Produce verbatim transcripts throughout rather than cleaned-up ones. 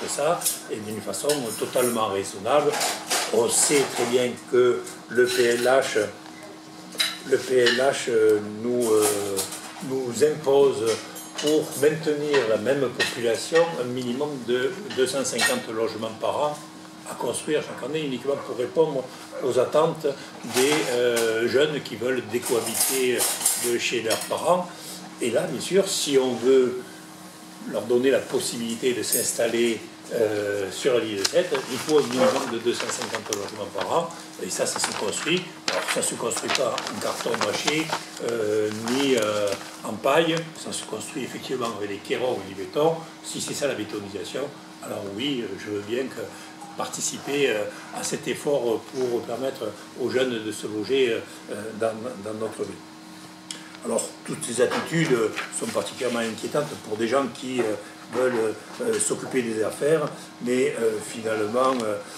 ça, et d'une façon totalement raisonnable. On sait très bien que le P L H, le P L H nous, euh, nous impose, pour maintenir la même population, un minimum de deux cent cinquante logements par an à construire chaque année, uniquement pour répondre aux attentes des euh, jeunes qui veulent décohabiter de chez leurs parents. Et là, bien sûr, si on veut leur donner la possibilité de s'installer euh, sur l'île de Sète, il faut un minimum de deux cent cinquante logements par an, et ça, ça se construit. Alors, ça ne se construit pas en carton mâché, euh, ni euh, en paille, ça se construit effectivement avec des cairons ou du béton. Si c'est ça la bétonisation, alors oui, je veux bien que participer à cet effort pour permettre aux jeunes de se loger dans, dans notre ville. Alors, toutes ces attitudes sont particulièrement inquiétantes pour des gens qui veulent s'occuper des affaires, mais finalement,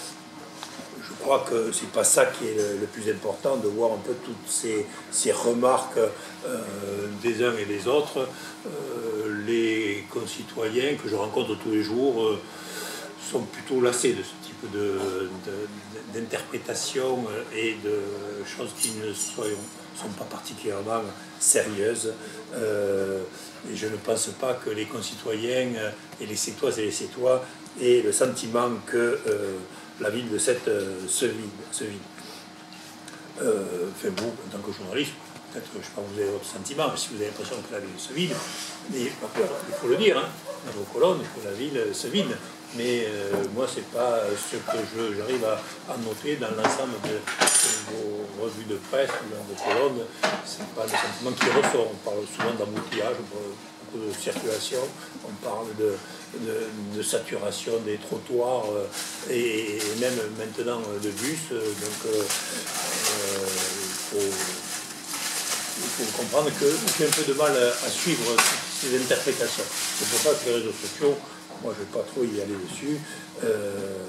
je crois que c'est pas ça qui est le, le plus important, de voir un peu toutes ces, ces remarques euh, des uns et des autres. Euh, les concitoyens que je rencontre tous les jours euh, sont plutôt lassés de ce type d'interprétation et de choses qui ne sont, sont pas particulièrement sérieuses. Euh, et je ne pense pas que les concitoyens et les Sétoises et les Sétois aient le sentiment que euh, la ville de Sète euh, se vide. Se vide. Euh, enfin, vous, en tant que journaliste, peut-être que je sais pas, vous avez votre sentiment, si vous avez l'impression que la ville se vide, mais il faut le dire, hein, dans vos colonnes, que la ville se vide. Mais euh, moi, ce n'est pas ce que j'arrive à, à noter dans l'ensemble de, de vos revues de presse, dans vos colonnes. Ce n'est pas le sentiment qui ressort. On parle souvent d'embouteillage, beaucoup de circulation, on parle de, de, de saturation des trottoirs euh, et, et même maintenant de bus. Donc, euh, euh, il, faut, il faut comprendre que j'ai un peu de mal à, à suivre ces interprétations. C'est pour ça que les réseaux sociaux, moi, je ne vais pas trop y aller dessus. Euh,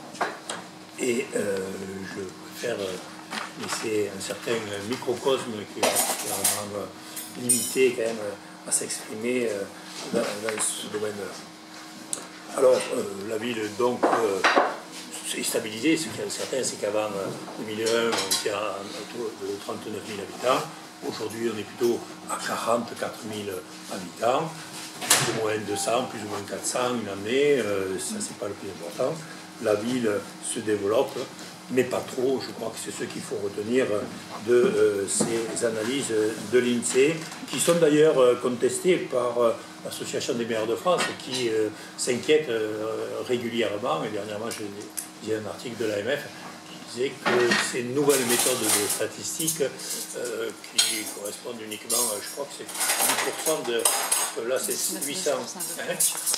et euh, je préfère laisser un certain microcosme qui est particulièrement limité quand même à s'exprimer dans, dans ce domaine-là. Alors, euh, la ville, donc, euh, s'est stabilisée. Ce qui est certain, c'est qu'avant deux mille un, on était à autour de trente-neuf mille habitants. Aujourd'hui, on est plutôt à quarante-quatre mille habitants. Plus ou moins deux cents, plus ou moins quatre cents une année, euh, ça c'est pas le plus important. La ville se développe, mais pas trop. Je crois que c'est ce qu'il faut retenir de euh, ces analyses de l'INSEE, qui sont d'ailleurs euh, contestées par euh, l'Association des maires de France, qui euh, s'inquiète euh, régulièrement. Et dernièrement, j'ai lisé un article de l'A M F qui disait que ces nouvelles méthodes de statistiques euh, qui correspondent uniquement, je crois que c'est dix pour cent de... Là, c'est huit cents. Hein,